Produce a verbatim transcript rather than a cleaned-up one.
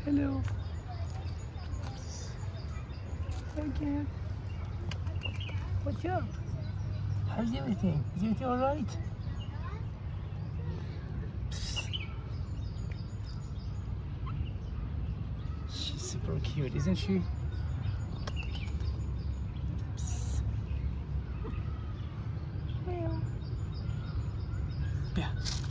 Hello. Again. What's up? How's everything? Is everything all right? She's super cute, isn't she? Meow. Yeah.